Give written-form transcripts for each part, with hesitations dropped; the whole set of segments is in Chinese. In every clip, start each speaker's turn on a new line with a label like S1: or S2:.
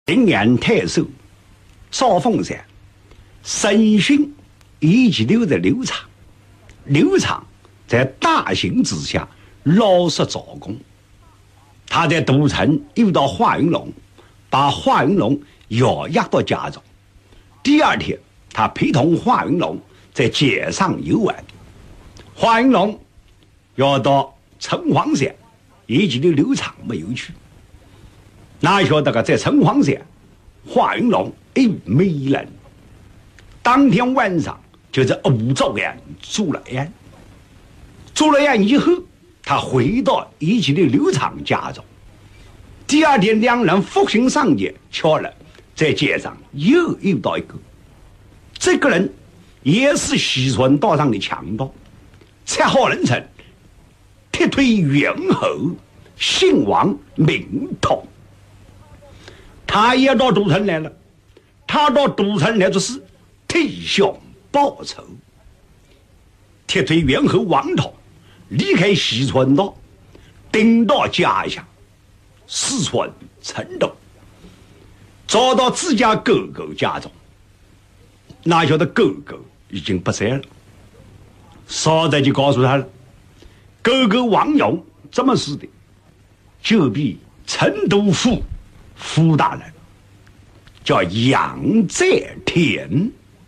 S1: 临安太守赵凤山审讯以及留在刘长，刘长在大刑之下老实招供。他在都城遇到华云龙，把华云龙押到家中。第二天，他陪同华云龙在街上游玩。华云龙要到城隍山，以及刘长没有去。哪晓得在城隍山，华云龙没人。当天晚上就在吴兆安做了案。做了案以后，他回到以及刘长家中。第二天，两人复行上街，巧了，在街上又遇到一个，这个人也是西川道上的强盗，绰号人称铁腿猿猴，姓王名通。他也到都城来了，他到都城来就是替兄报仇。铁腿猿猴王通离开西川道，顶到家乡四川成都，找到自家哥哥家中。哪晓得哥哥已经不在了，少仔就告诉他了，哥哥王勇这么死的，就比成都府傅大人叫杨在田，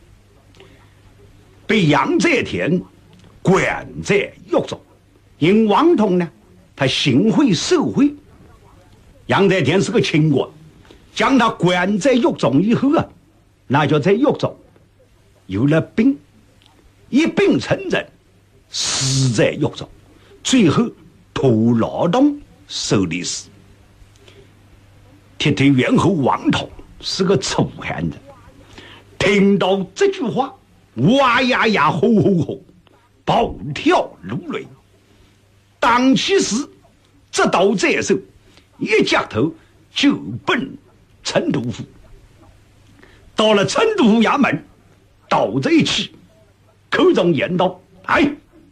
S1: 被杨在田关在狱中。因王通呢，他行贿受贿，杨在田是个清官，将他关在狱中以后啊，那就在狱中有了病，一病成症，死在狱中，最后投劳动受的死。铁腿猿猴王通是个粗汉子，听到这句话，哇呀呀，吼吼吼，暴跳如雷。当其时，这刀在手，一夹头就奔成都府。到了成都府衙门，刀子一起，口中言道：“哎，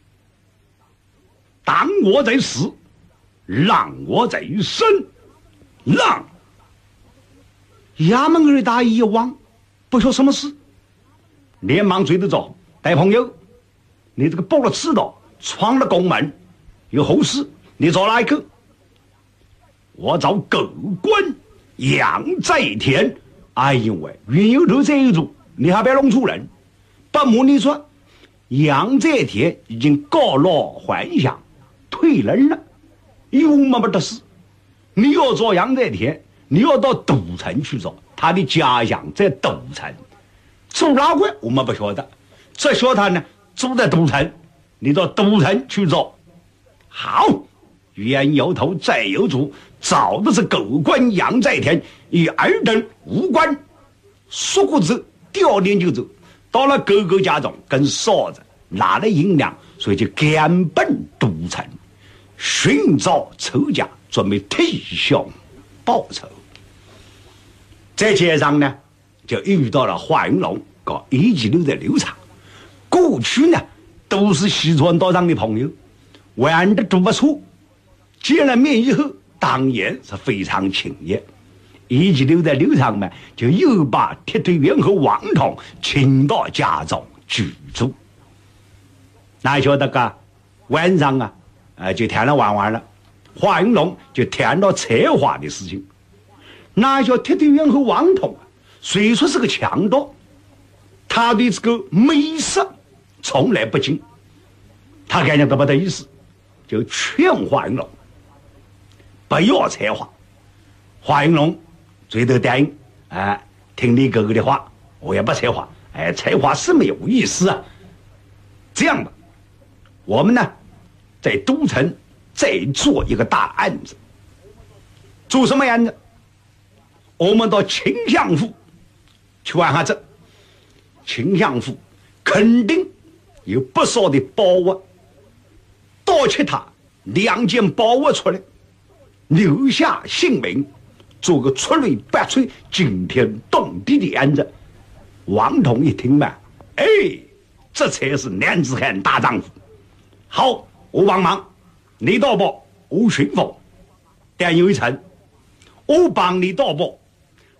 S1: 当我在死，让我在生，让！”衙门里大一望，不说什么事，连忙追得着：“大朋友，你这个报了迟到，闯了宫门，有后事，你找哪一个？”“我找狗官杨在田。”“哎呦喂，云有头这一组，你还别弄出人。不瞒你说，杨在田已经告老还乡，退人了，有么不得事。你要找杨在田，你要到都城去找，他的家乡在都城。住哪块我们不晓得，这晓得他呢住在都城，你到都城去找。”“好。”冤有头债有主，找的是狗官杨在田，与尔等无关。说过之，第二天就走，到了哥哥家中，跟嫂子拿了银两，所以就赶奔都城，寻找仇家，准备替兄报仇。在街上呢，就遇到了华云龙和一起留在刘长。过去呢，都是西川道上的朋友，玩的都不错。见了面以后，当然是非常亲热。一起留在刘长呢，就又把铁腿猿猴王通请到家中居住。哪晓得个晚上啊，就谈了玩了。华云龙就谈到策划的事情。哪晓得铁腿猿猴王通虽说是个强盗，他对这个美色从来不精，他感觉到不得意思，就劝华云龙不要策划。华云龙最头答应，听你哥哥的话，我也不策划。策划是没有意思啊。这样吧，我们呢在都城再做一个大案子。做什么案子？我们到秦相府去玩下子。秦相府肯定有不少的宝物，盗窃他2件宝物出来，留下姓名，做个出类拔萃、惊天动地的案子。王通一听嘛，这才是男子汉大丈夫。好，我帮忙，你盗宝，我寻访。但有一层，我帮你盗宝，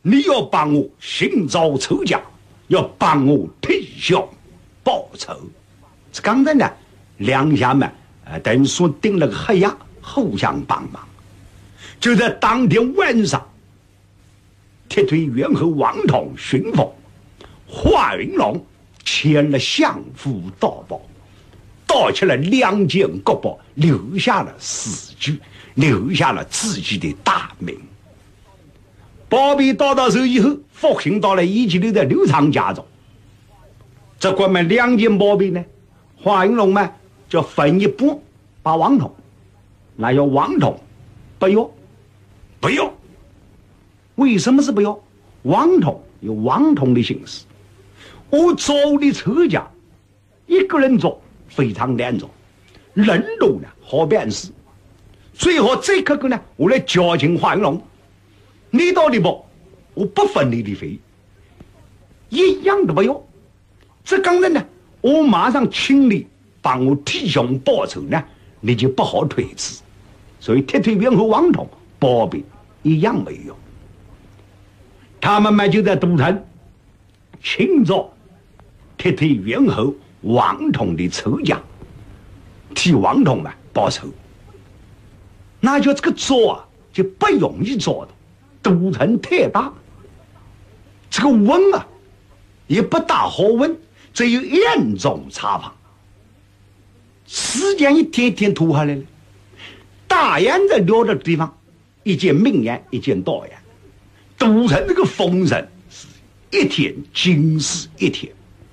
S1: 你要帮我寻找仇家，要帮我替小报仇。这刚才呢，两家们等于说定了个合约，互相帮忙。就在当天晚上，铁腿猿和王统巡抚，华云龙签了相府道报，盗取了2件国宝，留下了死据，留下了自己的大名。宝贝盗到手以后，复兴到了1级的刘长家中。这关门2件宝贝呢，华云龙呢就分一半把王统，那要王统不要，不要。为什么是不要？王统有王统的心思，我找的仇家一个人做非常难做，人多呢好办事。最后这个呢，我来教训华云龙，你到底不，我不分你的费，一样的不要。这刚才呢，我马上请你帮我替兄报仇呢，你就不好推辞。所以铁腿猿和王统宝贝一样没有。他们就在都城庆祝铁腿猿和王统的仇家，替王统报仇。那就这个做啊，就不容易做的。都城太大，这个温啊也不大好温，只有严重差房。时间一天一天拖下来了，大雁在聊的地方，一见明言，一见道言。都城这个风声是一天惊世一天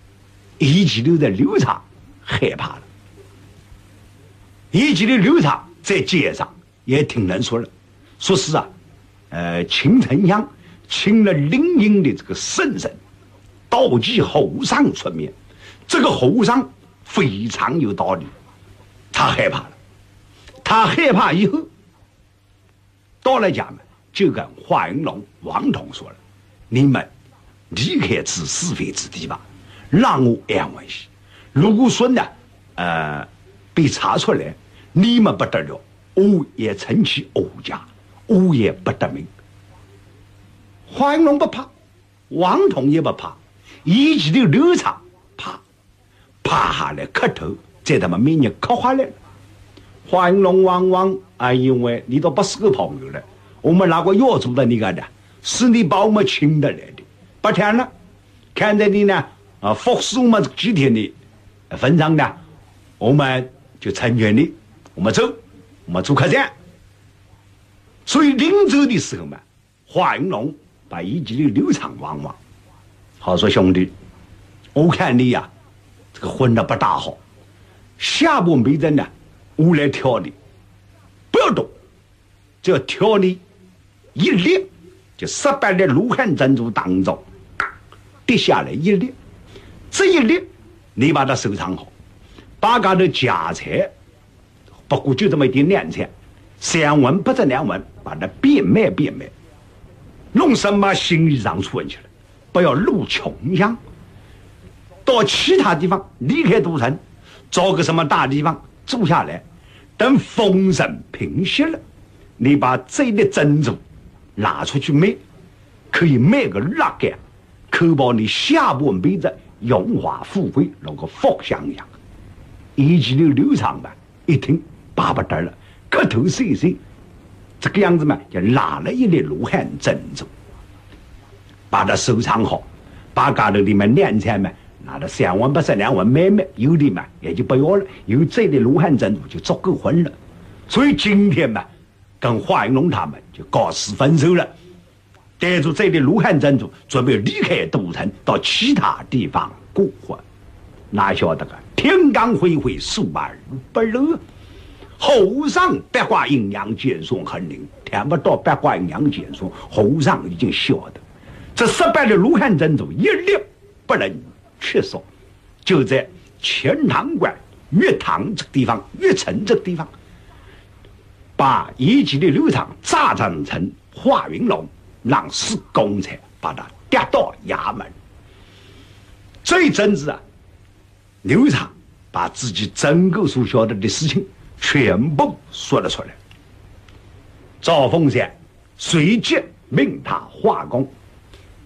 S1: ，1级的刘长害怕了。1级的刘长在街上也听人说了，说是秦丞相请了灵隐的这个圣人道济后上出面，这个后上非常有道理，他害怕了。他害怕以后到了家门，就跟华云龙、王统说了：“你们离开此是非之地吧，让我安稳些。如果说呢，被查出来，你们不得了，我也成其欧家，我也不得命。”华云龙不怕，王统也不怕，1级的刘长怕下来磕头，在他们面前磕下来了。华云龙王因为你都不是个朋友了，我们拿个药做的那个的，是你把我们请得来的，不谈了。看在你呢服侍我们几天的份上呢，我们就成全你，我们走，我们做客栈。所以临走的时候嘛，华云龙把1级的刘长望望，好说兄弟，我看你呀，这个混得不大好，下步没人呢，我来挑你，不要动，只要挑你一粒，就18粒卢汉珍珠当中跌下来一粒，这一粒你把它收藏好，把它的家财，不过就这么一点两钱，3文不值2文，把它变卖，弄什么行李上存起来，不要入穷乡，到其他地方离开都城，找个什么大地方住下来，等风声平息了，你把这粒珍珠拿出去卖，可以卖个6干，可保你下半辈子荣华富贵，那个福享养。1级的刘长一听巴不得了，磕头谢谢，这个样子就拿了一粒卢汉珍珠，把它收藏好，把家头里面两钱拿了3文不是2文买，有的也就不要了，有这粒卢汉珍珠就足够混了。所以今天跟华云龙他们就告辞分手了，带着这粒卢汉珍珠准备离开都城，到其他地方过活。哪晓得个天刚恢恢，数而不热，后上八卦阴阳剑霜很灵，听不到八卦阴阳剑霜，后上已经晓得这18粒卢汉珍珠一粒不能缺少，就在钱塘关岳塘这个地方，岳城这个地方，把1级的刘长扎长成华云龙，让是公差把他带到衙门。这一阵子刘长把自己整个所晓得的事情全部说了出来。赵凤山随即命他画工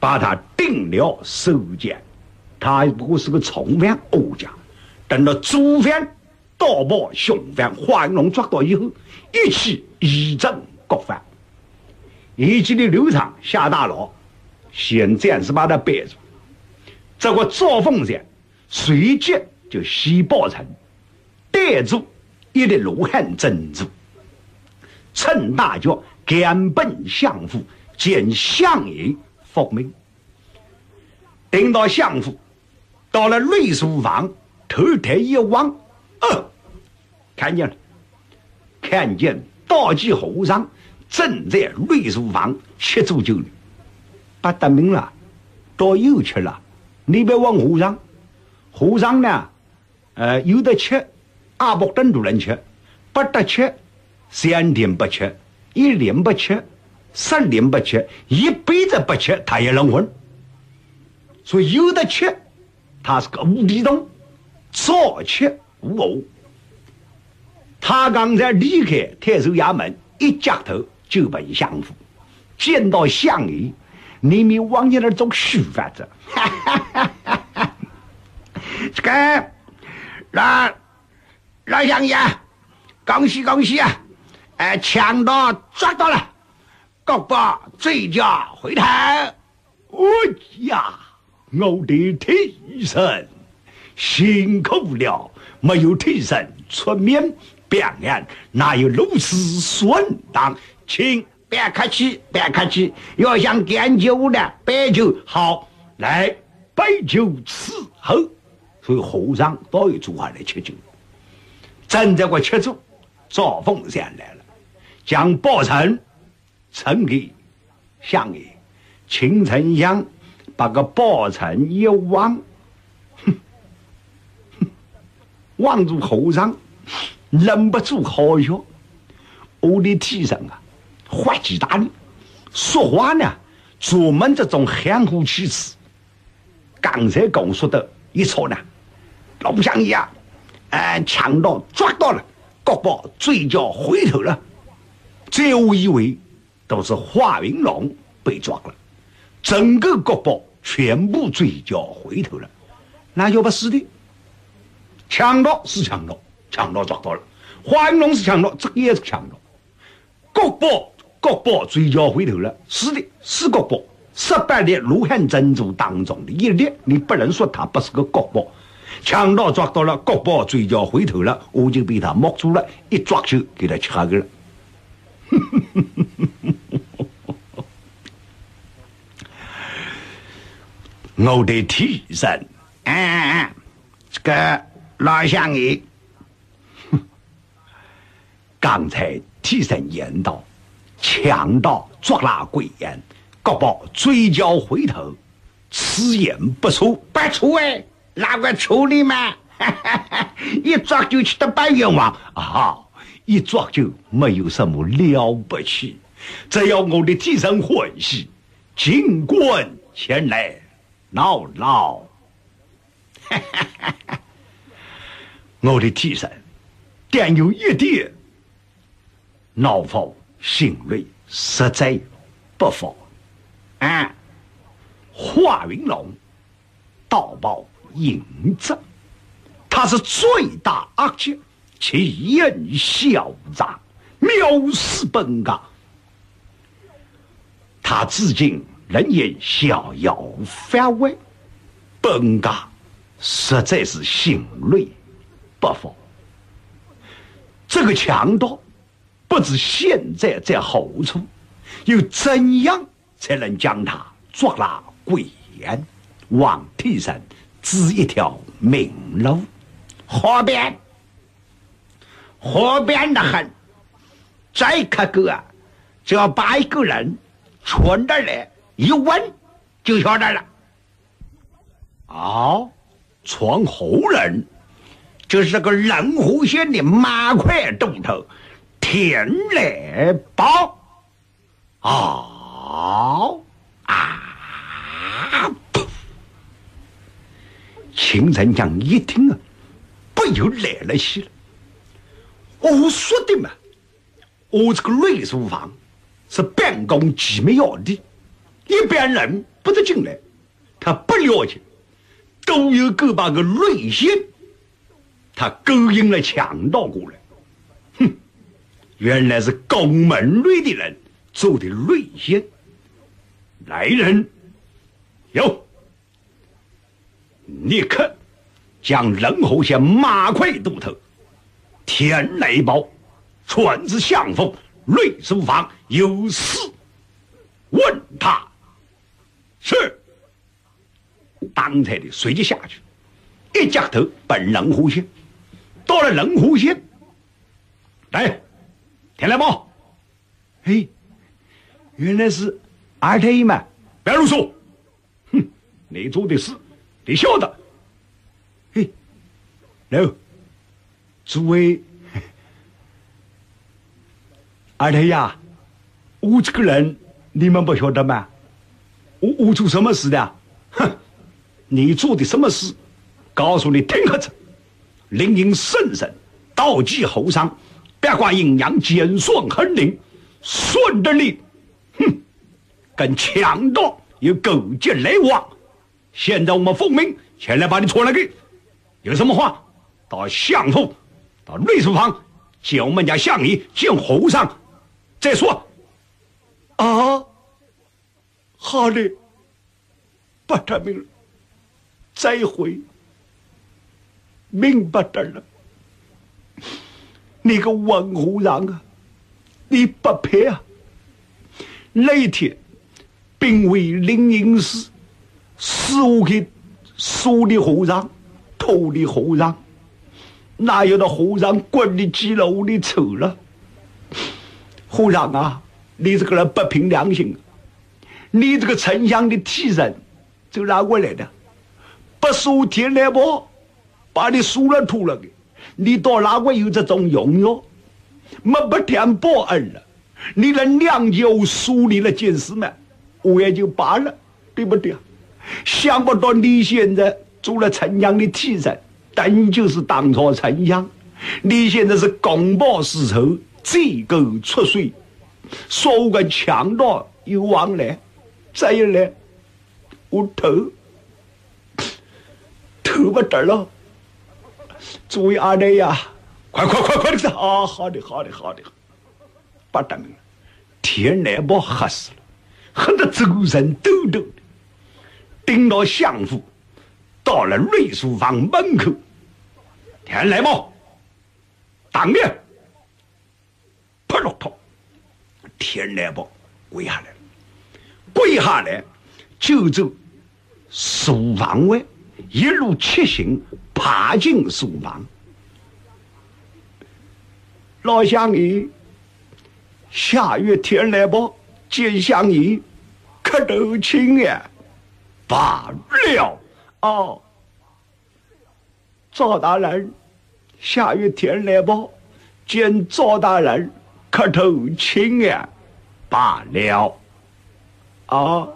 S1: 把他定了手监。他不过是个从犯欧家，等到主犯盗宝凶犯华云龙抓到以后，一起以正各犯。一级的刘畅下大牢，先暂时把他背住。这个赵凤山随即就西报城，逮住一的罗汉珍珠，趁大脚赶奔相府见相爷复命。等到相府，到了瑞书房，头抬一望，看见了，看见道济和尚正在瑞书房吃酒酒里，不得名了，到又吃了。你别问和尚，和尚呢，有的吃，阿伯等都能吃，不得吃，3天不吃，1年不吃，10年不吃，一辈子不吃，他也能混。所以有的吃，他是个无底洞，早吃无偶。他刚才离开太守衙门，一夹头就奔相府，见到相爷，你们往你那儿走虚法子。这个老相爷，恭喜恭喜啊！强盗抓到了，国宝追加回头。呀，我的替身辛苦了，没有替身出面表演，哪有如此顺当？请别客气，别客气。要想点酒的，白酒好，来白酒伺候。所以和尚都有坐下来吃酒。正在我吃酒，赵凤山来了，将包成呈给相爷。秦丞相把个包成一望，望住和尚，忍不住好笑。我的替身啊，话极大力，说话呢，专门这种含糊其辞。刚才跟我说的一错呢，老相爷啊，强盗抓到了，国宝追缴回头了。这我以为都是华云龙被抓了，整个国宝全部追缴回头了，那就不是的。强盗是强盗，强盗抓到了；华云龙是强盗，这个也是强盗。国宝追缴回头了，是的，是国宝。18粒罗汉珍珠当中的一粒，你不能说它不是个国宝。强盗抓到了，国宝追缴回头了，我就被他摸住了，一抓就给他吃下去了。我的替身，这个老相爷，刚才替身言道，强盗捉拿归案，国宝追缴回头，此言不错，不错哪个处理嘛？一抓就去得白冤枉啊！一抓就没有什么了不起，只要我的替身欢喜，尽管前来闹闹。我的替身，但有一点，恼否心锐，实在不否。华云龙盗宝淫贼，他是罪大恶极，其人嚣张，藐视本家。他至今仍然逍遥法外，本家实在是心累不服。这个强盗不知现在在何处，又怎样才能将他捉拿归案？望替身指一条明路。河边的很，再可个啊，只要把一个人传得来，一问就晓得了。传后人就是个冷湖县的马块洞头田来宝。秦丞相一听啊，不由来了气了。我说的嘛，我这个瑞书房是办公机密要地， 一般人不得进来，他不了解，都有个把个内线，他勾引了强盗过来。哼，原来是宫门内的人做的内线。来人，有，立刻将任侯县马快都头田来宝传至相府内书房，有事问他。是。当才的随即下去，一夹头奔仁湖县。到了仁湖县，来，田来宝，嘿，原来是二太医嘛，不要啰嗦。哼，你做的事你晓得。嘿，来，诸位二太呀，我这个人你们不晓得吗？我做什么事的？哼，你做的什么事？告诉你听可着。灵应圣神，道济后上，八卦阴阳，减损横灵，顺着你，哼，跟强盗有勾结来往。现在我们奉命前来把你传来给，有什么话到相府，到内书房，见我们家相爷，见侯上再说。啊，好的，不他命了，再会。明白的了，你个文和尚啊，你不配啊！那天并为灵隐寺是我给收的和尚，偷的和尚，哪有的和尚滚的几了我的丑了？和尚啊，你这个人不凭良心，你这个丞相的替身就拿过来的，不收田来宝。把你输了吐了的，你到哪个有这种用哟？没不填报恩了，你的娘就输你了件事嘛，我也就罢了，对不对？想不到你现在做了丞相的替身，等就是当朝丞相，你现在是公报私仇，罪够出水，说我跟强盗有往来，再一来我头不得了。诸位阿弟呀，快的！啊，好的，不得了，田来宝吓死了，吓得周身抖抖的，顶到相府，到了内书房门口，田来宝当面扑落头，田来宝跪下来，就走书房外，一路骑行爬进书房。老相爷，下月天来宝见相爷，磕头请也。罢了。哦，赵大人，下月天来宝见赵大人，磕头请也。罢了。啊，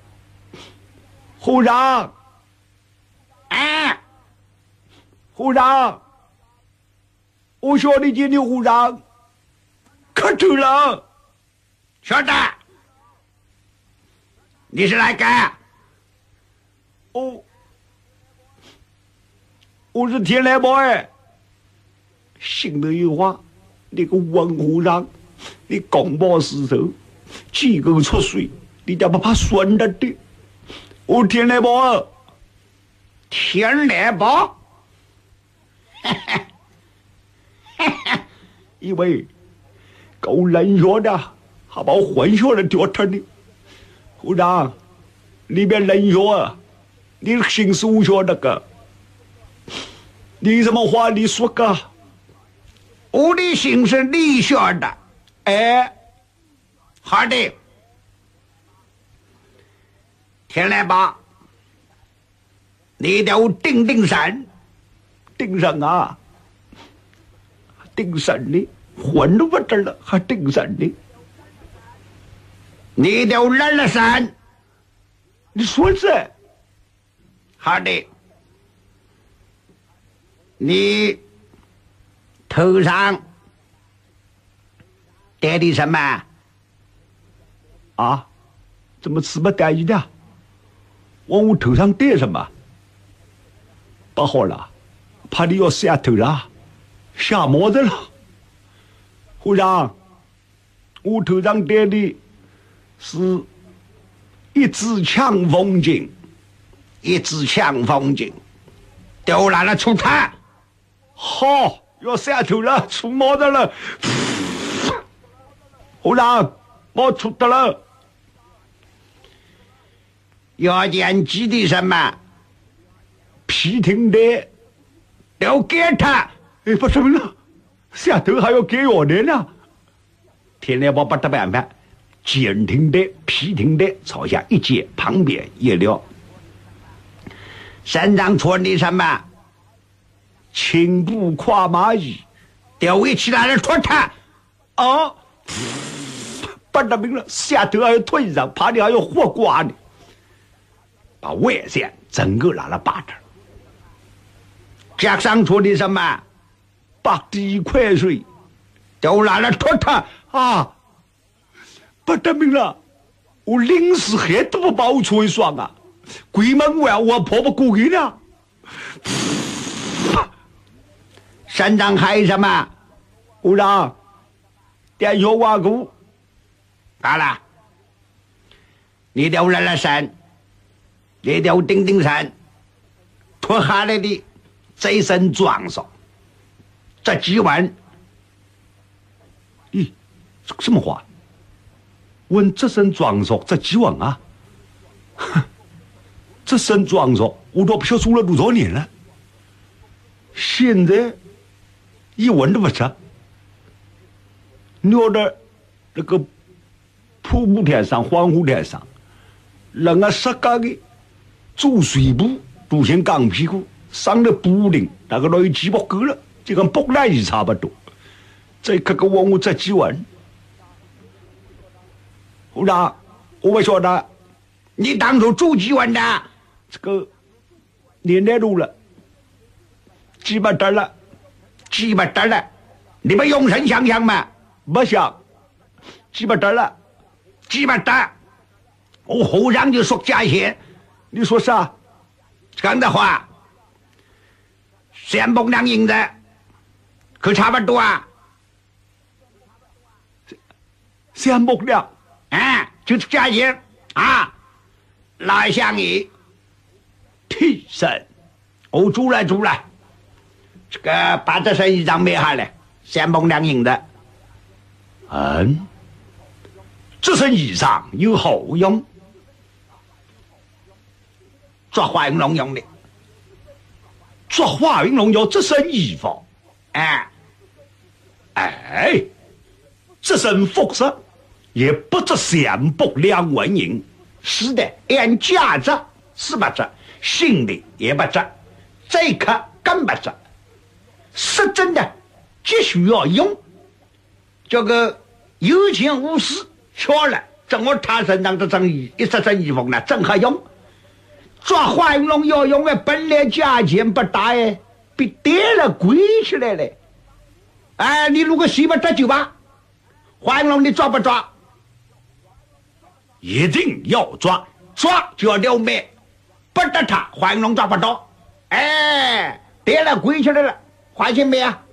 S1: 护长。哎，护长，我说你今天护长可头了。
S2: 小子，你是哪个？
S1: 我是天来宝哎。心头有话，你个文护长，你公报私仇，机构出水，你家不怕酸的的？我天来宝。
S2: 天来宝，
S1: 因为够冷血的，还把我混血的掉他呢。护长，你别冷血啊，你心属血那个，你什么话你说个？
S2: 我的心是理血的。
S1: 哎，
S2: 好的，天来宝。你得定神，
S1: 定神啊！定神呢？混都不得了，还定神呢？
S2: 你得认了神。
S1: 你说这？
S2: 好的。你头上戴的什么？
S1: 啊？ 怎么吃不带一的？往我头上戴什么？不好了，怕你要下头了，下毛子了。和尚，我头上戴的是一支枪锋镜，
S2: 一支枪锋镜，丢来了出他。
S1: 好，要下头了，出毛子了。和尚，我出的了。
S2: 要见鸡的什么？
S1: 皮挺的，
S2: 都给他。
S1: 哎，不是了，下头还要给我的呢。天来宝不得办法，肩挺的、皮挺的朝下一接，旁边一撂。
S2: 身上穿的什么？
S1: 青布跨马衣，
S2: 丢一起来了脱他。
S1: 啊！不得病了，下头还有腿上，怕你还有火刮呢。把外线整个拿了把着，
S2: 脚上穿的什么？
S1: 白地快水，
S2: 都拿了脱他
S1: 啊！不得病了，我临时还都不把我穿一双啊！鬼门关我跑不过去呢。
S2: 身上还有什么？
S1: 和尚，点小瓦鼓，
S2: 好了，你丢来了身。你丢顶顶山脱下来的这身装束，这几万。
S1: 咦，什么话？问这身装束这几万啊？这身装束我都不晓得做了多少年了，现在一文都不值。尿到那个瀑布天上、黄湖天上，人家十个的。做水布都像钢屁股，上了布顶，那个有几百个了，就跟布袋子差不多。再看看我这几万，和尚，我不晓得，
S2: 你当初做几万的？
S1: 这个年代路了，几百单了，
S2: 几百单了，你们用神想想嘛？
S1: 不想，几百单了，
S2: 几百单，我和尚就说价钱。
S1: 你说啥？
S2: 讲的话，3百两银子，可差不多啊。
S1: 300两，
S2: 就是价钱啊。来相爷，
S1: 替身，
S2: 我租了，这个把这身衣裳买下来，300两银子。
S1: 这身衣裳有好用。
S2: 抓华云龙用的，
S1: 抓华云龙要这身衣服，这身服饰也不值300两纹银。
S2: 是的，按价值是不值，心里也不值，这可更不值。是真的，急需要用。这个有钱无势，巧了，正我他身上这身衣服呢，正合用。抓华云龙要用的本来价钱不大比跌了贵起来了。你如果洗不着就吧，华云龙你抓不抓？
S1: 一定要抓，
S2: 抓就要留美，不得他华云龙抓不着。跌了贵起来了，花钱没啊？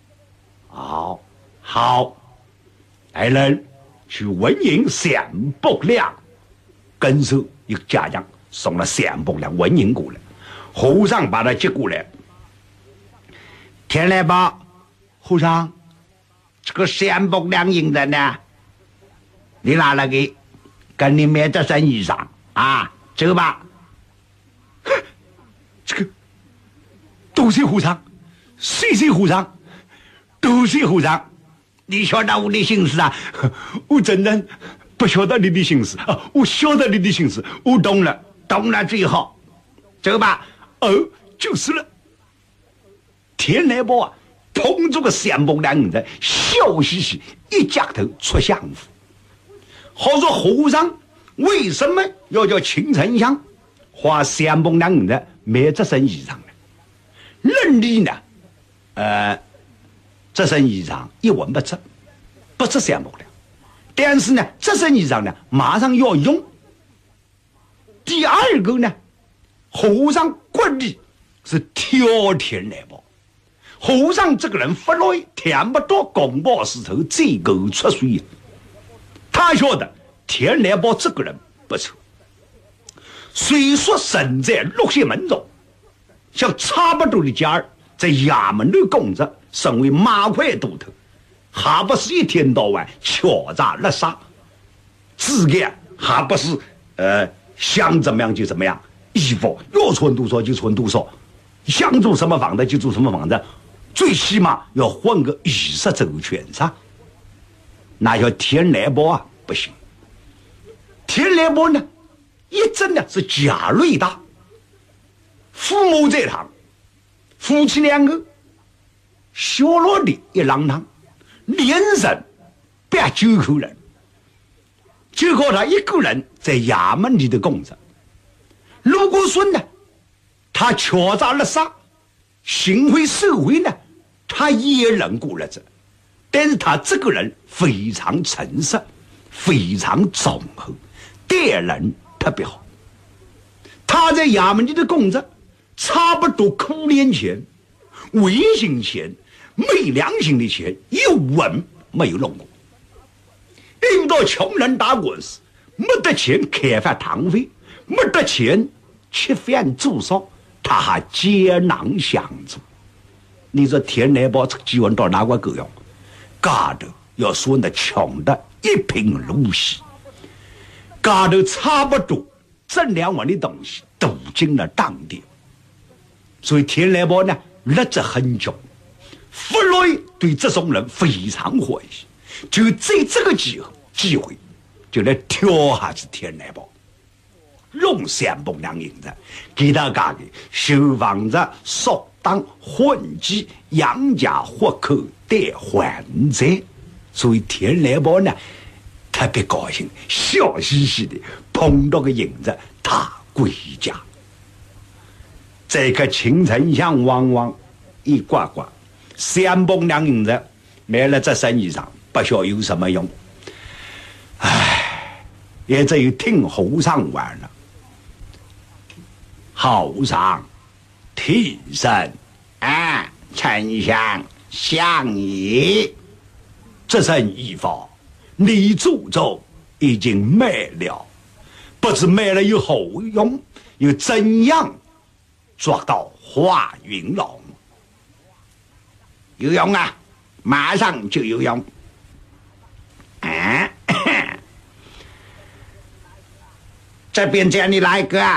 S1: 好，来人去纹银300两，跟手一个家将。送了300两纹银过来，和尚把他接过来。
S2: 天来宝，
S1: 和尚，
S2: 这个300两银子呢，你拿来跟你买这身衣裳啊，走吧。
S1: 这个多谢和尚，谢谢和尚，多谢和尚。
S2: 你晓得我的心思啊？
S1: 我真的不晓得你的心思啊，我晓得你的心思，我懂了。
S2: 懂了最好，走吧。
S1: 就是了。天来宝啊，捧着个300两银子，笑嘻嘻一夹头出相府。好说和尚为什么要叫秦丞相花300两银子买这身衣裳呢？论理呢，这身衣裳一文不值，不值300两。但是呢，这身衣裳呢，马上要用， 第二个呢，和尚国力是挑田来宝。和尚这个人不来填不到公报石头，这个出水。他晓得田来宝这个人不错，虽说身在六县门中，像差不多的家儿在衙门里供着，身为马快都头，还不是一天到晚敲诈勒杀，自个还不是想怎么样就怎么样，衣服要穿多少就穿多少，想住什么房子就住什么房子，最起码要混个衣食周全噻。那叫田来宝啊，不行。田来宝呢，一直呢是家累大，父母在堂，夫妻两个小老弟一郎堂，连人8-9口人，就靠他一个人在衙门里的供着。如果说呢，他敲诈勒杀，行贿受贿呢，他也能过日子。但是他这个人非常诚实，非常忠厚，待人特别好。他在衙门里的供着，差不多可怜钱、违心钱、没良心的钱，一文没有弄过。遇到穷人打官司，没得钱开发堂费，没得钱吃饭住宿，他还接囊相助。你说田来宝这个机会到哪块够用？家头要说那穷的一贫如洗，家头差不多这2万的东西都进了当店，所以田来宝呢日子很穷，弗洛伊对这种人非常欢喜，就在这个机会就来挑下子田来宝，用3百两银子给他家的修房子、扫荡、混迹、养家活口、贷还债。所以田来宝呢特别高兴，笑嘻嘻的捧到个银子他归家。这个青城乡往往一挂挂3百两银子买了这身衣裳，不晓有什么用。唉，也只有听和尚玩了。和尚替身啊，丞相相爷，这身衣服李祖宗已经卖了，不知卖了有何用，又怎样抓到华云龙？有用啊，马上就有用。这边叫你来个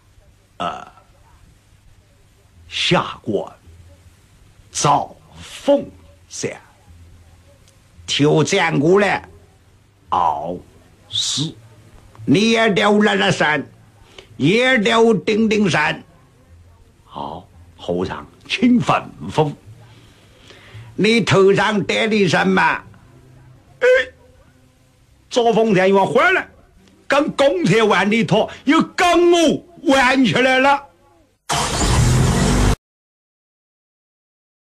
S1: 下官赵凤山挑战过来，是你也留了山，也留丁山。好，和尚请吩咐。你头上戴的什么？赵凤山又回来，跟公车玩的套又跟我玩起来了。